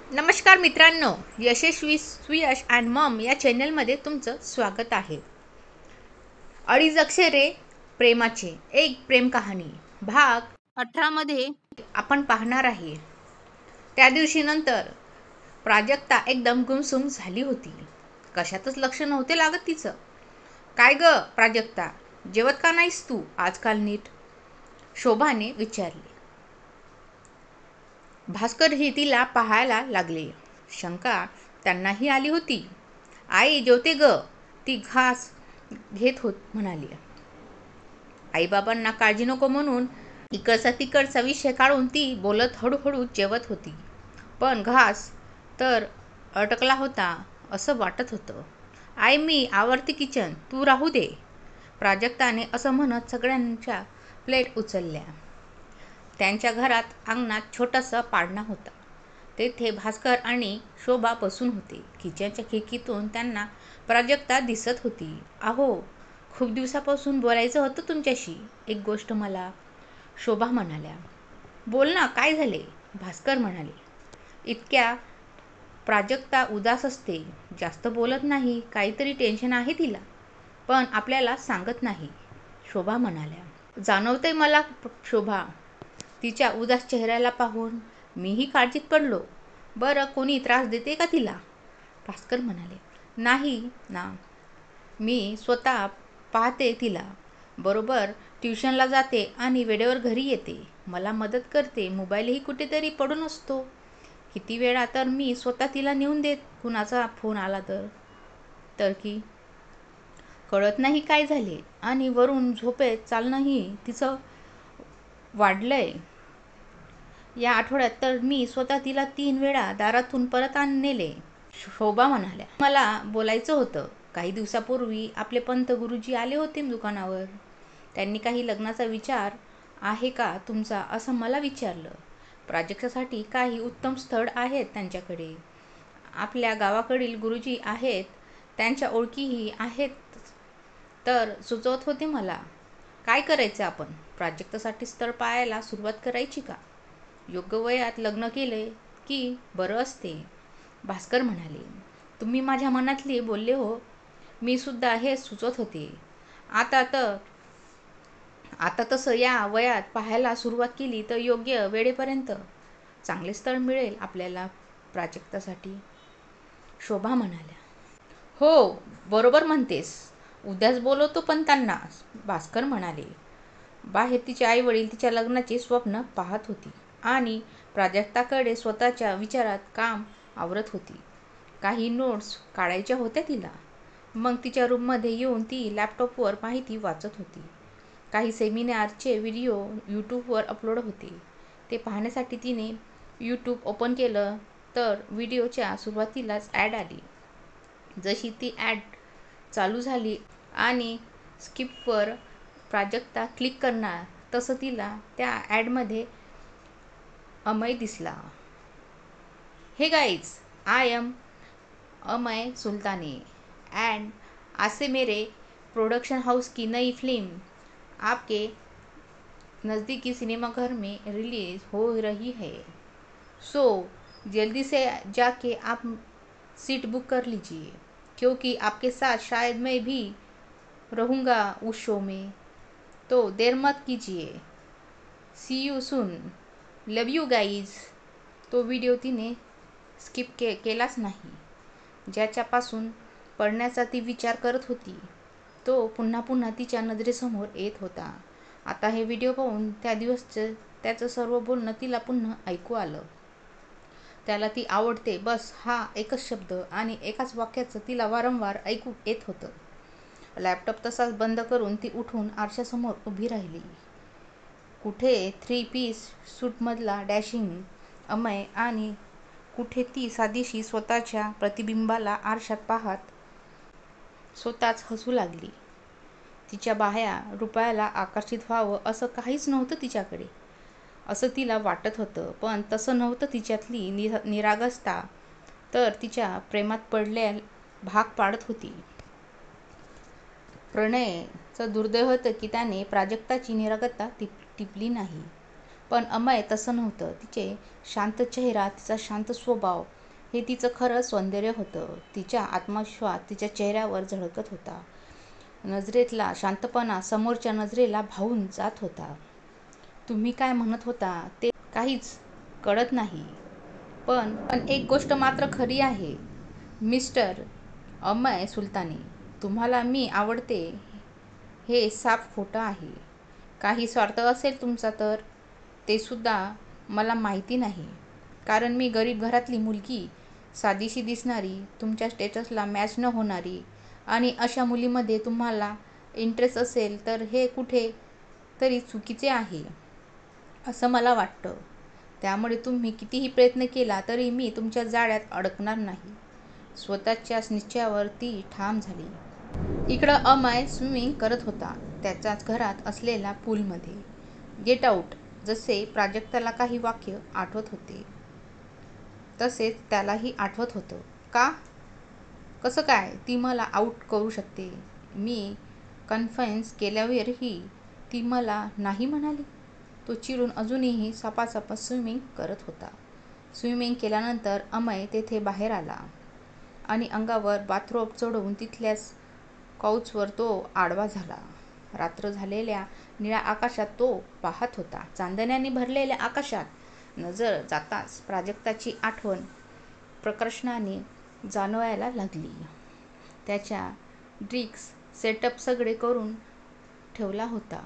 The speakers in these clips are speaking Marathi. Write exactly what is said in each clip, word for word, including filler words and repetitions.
नमस्कार मित्रांनो, यशस्वी सुयश अँड मॉम या चॅनलमध्ये तुमचं स्वागत आहे. अडीच अक्षरे प्रेमाचे एक प्रेम कहाणी भाग अठरा मध्ये आपण पाहणार आहे. त्या दिवशी नंतर प्राजक्ता एकदम गुमसुम झाली होती. कशातच लक्ष नव्हते लागत तिचं. काय ग प्राजक्ता, जेवत का नाहीस तू आजकाल नीट? शोभाने विचारले. भास्करही तिला पाहायला लागले. शंका त्यांनाही आली होती. आई जेवते ग, ती घास घेत होत म्हणाली. आईबाबांना काळजी नको म्हणून इकडचा तिकडचा विषय काढून ती बोलत हळूहळू जेवत होती. पण घास तर अटकला होता असं वाटत होतं. आई मी आवरते किचन, तू राहू दे, प्राजक्ताने असं म्हणत सगळ्यांच्या प्लेट उचलल्या. त्यांच्या घरात अंगणात छोटासा पाळणा होता. तेथे भास्कर आणि शोभा बसून होते. किचनच्या खिडकीतून त्यांना प्राजक्ता दिसत होती. अहो, खूप दिवसापासून बोलायचं होतं तुमच्याशी एक गोष्ट मला, शोभा म्हणाल्या. बोल ना, काय झाले? भास्कर म्हणाले. इतक्या प्राजक्ता उदास असते, जास्त बोलत नाही, काहीतरी टेन्शन आहे तिला, पण आपल्याला सांगत नाही, शोभा म्हणाल्या. जाणवतंय मला शोभा, तिच्या उदास चेहऱ्याला पाहून मीही काळजीत पडलो. बरं, कोणी त्रास देते का तिला? भास्कर म्हणाले. नाही ना, मी स्वतः पाहते तिला. बरोबर ट्युशनला जाते आणि वेळेवर घरी येते, मला मदत करते, मोबाईलही कुठेतरी पडून असतो. किती वेळा तर मी स्वतः तिला नेऊन देत कुणाचा फोन आला तर तर की कळत नाही काय झाले. आणि वरून झोपेत चालणंही तिचं वाढलंय. या आठवड्यात तर मी स्वतः तिला तीन वेळा दारातून परत आण नेले, शोभा म्हणाल्या. मला बोलायचं होतं. काही दिवसापूर्वी आपले पंत गुरुजी आले होते दुकानावर. त्यांनी काही लग्नाचा विचार आहे का तुमचा असं मला विचारलं. प्राजक्तासाठी काही उत्तम स्थळ आहेत त्यांच्याकडे. आपल्या गावाकडील गुरुजी आहेत, त्यांच्या ओळखीही आहेत, तर सुचवत होते मला. काय करायचं आपण? प्राजक्तासाठी स्थळ पाहायला सुरुवात करायची का? योग्य वयात लग्न केले की बरं असते, भास्कर म्हणाले. तुम्ही माझ्या मनातले बोलले हो, मी सुद्धा हे सुचवत होते. आता तर आता तसं या वयात पाहायला सुरुवात केली तर योग्य वेळेपर्यंत चांगले स्थळ मिळेल आपल्याला प्राजक्तासाठी, शोभा म्हणाल्या. हो, बरोबर म्हणतेस, उद्याच बोलवतो पण त्यांना, भास्कर म्हणाले. बाहेर तिचे आई वडील तिच्या लग्नाचे स्वप्न पाहत होती आणि प्राजक्ताकडे स्वतःच्या विचारात काम आवरत होती. काही नोट्स काढायच्या होत्या तिला. मग तिच्या रूममध्ये येऊन ती लॅपटॉपवर माहिती वाचत होती. काही सेमिनारचे व्हिडिओ यूट्यूबवर अपलोड होते, ते पाहण्यासाठी तिने यूट्यूब ओपन केलं तर व्हिडिओच्या सुरुवातीलाच ॲड आली. जशी ती ॲड चालू झाली आणि स्किपवर प्राजक्ता क्लिक करणार तसं तिला त्या ॲडमध्ये अमय दिसला. Hey guys, I am Amay Sultane and आसे मेरे प्रोडक्शन हाउस की नई फिल्म आपके नज़दीकी सिनेमाघर में रिलीज हो रही है, सो जल्दी से जाके आप सीट बुक कर लीजिए, क्योंकि आपके साथ शायद मैं भी रहूँगा उस शो में, तो देर मत कीजिए. See you soon, love you guys. तो व्हिडिओ तिने स्किप के केलाच नाही. ज्याच्यापासून पडण्याचा ती विचार करत होती, तो पुन्हा पुन्हा तिच्या नजरेसमोर येत होता. आता हे व्हिडिओ पाहून त्या दिवसचं त्याचं सर्व बोलणं तिला पुन्हा ऐकू आलं. त्याला ती आवडते बस हा एकच शब्द आणि एकाच वाक्याचं तिला वारंवार ऐकू येत होतं. लॅपटॉप तसाच बंद करून ती उठून आरशासमोर उभी राहिली. कुठे थ्री पीस सूटमधला डॅशिंग अमय आणि कुठे ती साधीशी स्वतःच्या प्रतिबिंबाला आरशात पाहत स्वतःच हसू लागली. तिच्या बाह्या रूपाला आकर्षित व्हावं असं काहीच नव्हतं तिच्याकडे, असं तिला वाटत होतं. पण तसं नव्हतं. तिच्यातली नि निरागसता तर तिच्या प्रेमात पडल्या भाग पाडत होती. प्रणयचं दुर्दैव होतं की त्याने प्राजक्ताची निरागसता टिप टिपली नाही. पण अमय तसं नव्हतं. तिचे शांत चेहरा, तिचा शांत स्वभाव हे तिचं खरं सौंदर्य होतं. तिचा आत्मविश्वास तिच्या चेहऱ्यावर झळकत होता. नजरेतला शांतपणा समोरच्या नजरेला भावून जात होता. तुम्ही काय म्हणत होता ते काहीच कळत नाही. पण पण एक गोष्ट मात्र खरी आहे मिस्टर अमय सुलतानी, तुम्हाला मी आवडते हे साफ खोटं आहे. काही स्वार्थ असेल तुमचा तर ते सुद्धा मला माहिती नाही. कारण मी गरीब घरातली मुलगी, साधीशी दिसणारी, तुमच्या स्टेटसला मॅच न होणारी आणि अशा मुलीमध्ये तुम्हाला इंटरेस्ट असेल तर हे कुठे तरी चुकीचे आहे असं मला वाटतं. त्यामुळे तुम्ही कितीही प्रयत्न केला तरी मी तुमच्या जाळ्यात अडकणार नाही. स्वतःच्याच निश्चयावर ती ठाम झाली. इकडं अमय स्विमिंग करत होता त्याच्याच घरात असलेल्या पूलमध्ये. गेट आऊट जसे प्राजक्ताला काही वाक्य आठवत होते तसेच त्यालाही आठवत होतं. का? कसं काय ती मला आऊट करू शकते? मी कन्फेस केल्यावरही ती मला नाही म्हणाली. तो चिडून अजूनही सपासप स्विमिंग करत होता. स्विमिंग केल्यानंतर अमय तेथे बाहेर आला आणि अंगावर बाथरोब चढवून तिथल्याच काउचवर तो आडवा झाला. रात्र झालेल्या निळ्या आकाशात तो पाहत होता. चांदण्याने भरलेल्या आकाशात नजर जाताच प्राजक्ताची आठवण प्रकर्षाने जाणवायला लागली. त्याच्या ड्रिंक्स सेटअप सगळे करून ठेवला होता.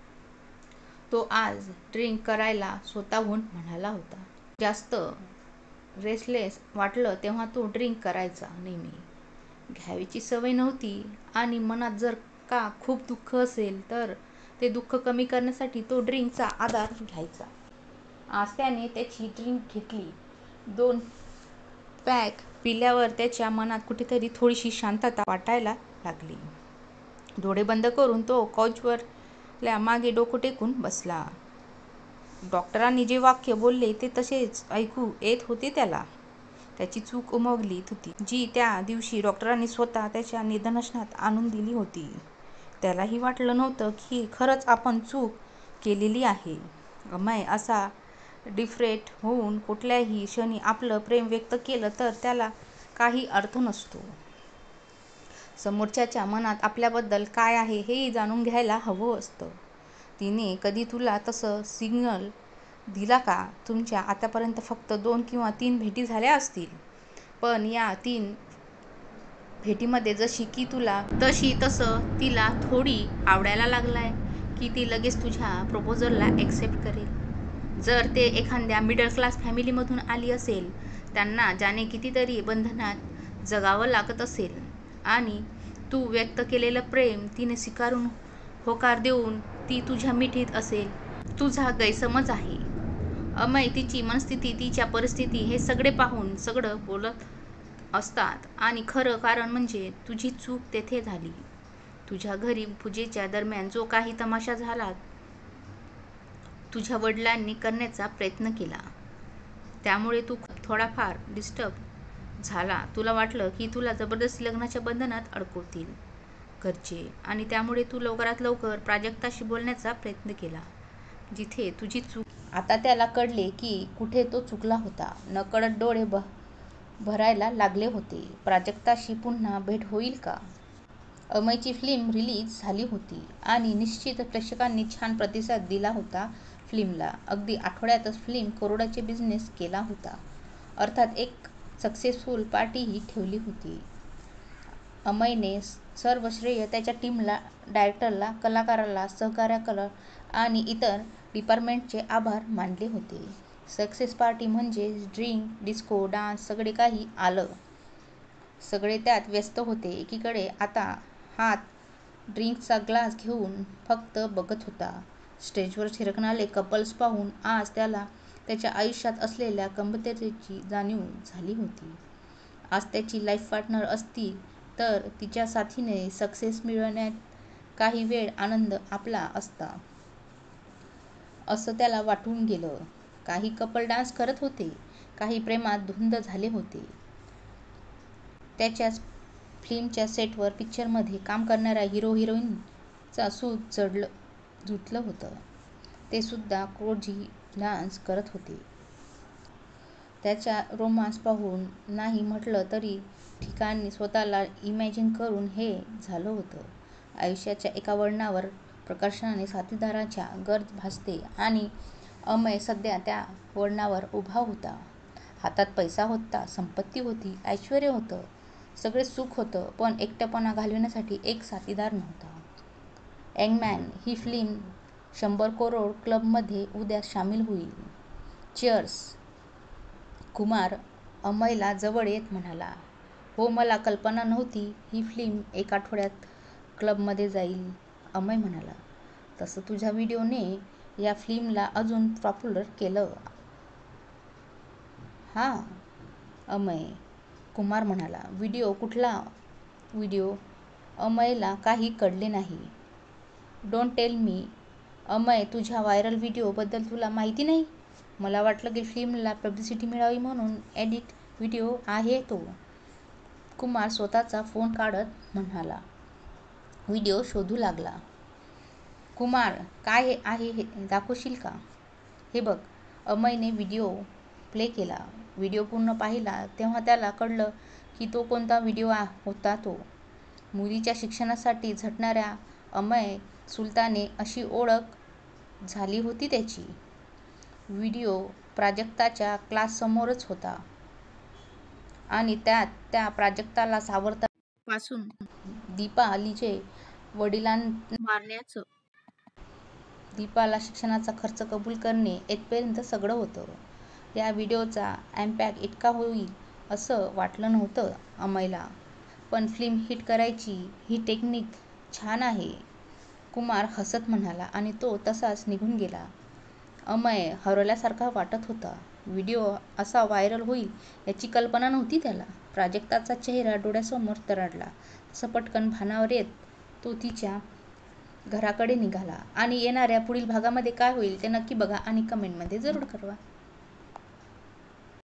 तो आज ड्रिंक करायला स्वतःहून म्हणाला होता. जास्त रेस्टलेस वाटलं तेव्हा तो ड्रिंक करायचा. नेहमी घ्यायची सवय नव्हती आणि मनात जर का खूप दुःख असेल तर ते दुःख कमी करण्यासाठी तो ड्रिंकचा आधार घ्यायचा. आज त्याने त्याची ड्रिंक घेतली. दोन पॅक पिल्यावर त्याच्या मनात कुठेतरी थोडीशी शांतता वाटायला लागली. डोळे बंद करून तो काउचवरल्या मागे डोकं टेकून बसला. डॉक्टरांनी जे वाक्य बोलले ते तसेच ऐकू येत होते त्याला. त्याची चूक उमगली होती जी त्या दिवशी डॉक्टरांनी स्वतः त्याच्या निदर्शनास आणून दिली होती. त्यालाही वाटलं नव्हतं की खरंच आपण चूक केलेली आहे. अमय असा डिस्परेट होऊन कुठल्याही क्षणी आपलं प्रेम व्यक्त केलं तर त्याला काही अर्थ नसतो. समोरच्याच्या मनात आपल्याबद्दल काय आहे हेही जाणून घ्यायला हवं असतं. तिने कधी तुला तसं सिग्नल दिला का? तुमच्या आतापर्यंत फक्त दोन किंवा तीन भेटी झाल्या असतील. पण या तीन भेटीमध्ये जशी की तुला तशी तसं तिला थोडी आवडायला लागलाय की ती लगेच तुझ्या प्रपोजलला एक्सेप्ट करेल. जर ते एखाद्या मिडल क्लास फॅमिलीमधून आली असेल, त्यांना ज्याने कितीतरी बंधनात जगावं लागत असेल आणि तू व्यक्त केलेलं प्रेम तिने स्वीकारून होकार देऊन ती तुझ्या मिठीत असेल, तुझा गैरसमज आहे. अमय तिची मनस्थिती, तिच्या परिस्थिती हे सगळे पाहून सगळं बोलत असतात आणि खरं कारण म्हणजे तुझी चूक तेथे झाली. तुझ्या घरी पूजेच्या दरम्यान जो काही तमाशा झाला तुझ्या वडिलांनी करण्याचा प्रयत्न केला त्यामुळे तू थोडाफार डिस्टर्ब झाला. तुला वाटलं की तुला जबरदस्ती लग्नाच्या बंधनात अडकवतील घरचे आणि त्यामुळे तू लवकरात लवकर प्राजक्ताशी बोलण्याचा प्रयत्न केला जिथे तुझी चूक. आता त्याला कळले की कुठे तो चुकला होता. नकळत डोळे भरायला लागले होते. प्राजक्ताशी पुन्हा भेट होईल का? अमयची फिल्म रिलीज झाली होती आणि निश्चित प्रेक्षकांनी छान प्रतिसाद दिला होता फिल्मला. अगदी आठवड्यातच फिल्म करोडोचे बिझनेस केला होता. अर्थात एक सक्सेसफुल पार्टीही ठेवली होती. अमयने सर्व श्रेय त्याच्या टीमला, डायरेक्टरला, कलाकाराला, सहकार्याला आणि इतर डिपार्टमेंटचे आभार मानले होते. सक्सेस पार्टी म्हणजेच ड्रिंक, डिस्को, डान्स सगळे काही आलं. सगळे त्यात व्यस्त होते. एकीकडे आता हात ड्रिंकचा ग्लास घेऊन फक्त बघत होता. स्टेजवर थिरकणारे कपल्स पाहून आज त्याला त्याच्या आयुष्यात असलेल्या कमतरतेची जाणीव झाली होती. आज त्याची लाईफ पार्टनर असती तर तिच्या साथीने सक्सेस मिळवण्यात काही वेळ आनंद आपला असता असं त्याला वाटून गेलं. काही कपल डान्स करत होते, काही प्रेमात धुंद झाले होते. त्याच्याच फिल्मच्या सेटवर पिक्चरमध्ये काम करणाऱ्या हिरो हिरोईनचं सूत जुळलं होतं. ते सुद्धा क्रोझी डान्स करत होती. त्याच्या रोमांस पाहून नाही म्हटलं तरी ठिकाणी स्वतःला इमॅजिन करून हे झालं होतं. आयुष्याच्या एका वळणावर प्रकर्षाने साथीदाराच्या गरज भासते आणि अमय सध्या त्या वळणावर उभा होता. हातात पैसा होता, संपत्ती होती, ऐश्वर्य होतं, सगळे सुख होतं, पण एकटेपणा घालवण्यासाठी एक साथीदार नव्हता. यंगमॅन ही फिल्म शंभर करोड क्लबमध्ये उद्या सामील होईल. चिअर्स. कुमार अमयला जवळ येत म्हणाला, हो मला कल्पना नव्हती ही फिल्म एक आठवड्यात क्लबमध्ये जाईल. अमय म्हणाला, तसं तुझ्या व्हिडिओने या फिल्मला अजून पॉप्युलर केलं. हां अमय. कुमार म्हणाला, व्हिडिओ कुठला व्हिडिओ? अमयला काही कळले नाही. Don't tell me. अमय, तुझ्या व्हायरल व्हिडिओ बद्दल तुला माहिती नाही? मला वाटलं की फिल्मला पब्लिसिटी मिळावी म्हणून एडिट व्हिडिओ आहे तो. कुमार स्वतःचा फोन काढत म्हणाला. व्हिडिओ शोधू लागला. कुमार, काय आहे हे दाखवशील का? हे बघ. अमयने व्हिडिओ प्ले केला. व्हिडिओ पूर्ण पाहिला तेव्हा त्याला कळलं की तो कोणता व्हिडिओ होता तो. मुलीच्या शिक्षणासाठी झटणाऱ्या अमय सुलताने अशी ओळख झाली होती त्याची. व्हिडिओ प्राजक्ताच्या क्लाससमोरच होता आणि त्यात त्या प्राजक्ताला सावरतापासून दीपालीचे वडिलांना मारण्याचं, दीपाला शिक्षणाचा खर्च कबूल करणे इथपर्यंत सगळं होतं. या व्हिडिओचा इम्पॅक्ट इतका होईल असं वाटलं नव्हतं अमयला. पण फिल्म हिट करायची ही टेक्निक छान आहे. कुमार हसत म्हणाला आणि तो तसाच निघून गेला. अमय हरवल्यासारखा वाटत होता. व्हिडिओ असा व्हायरल होईल याची कल्पना नव्हती त्याला. प्राजक्ताचा चेहरा डोळ्यासमोर तरळला. तसं पटकन भानावर येत तो तिच्या घराकडे निघाला. आणि येणाऱ्या पुढील भागामध्ये काय होईल ते नक्की बघा आणि कमेंटमध्ये जरूर कळवा.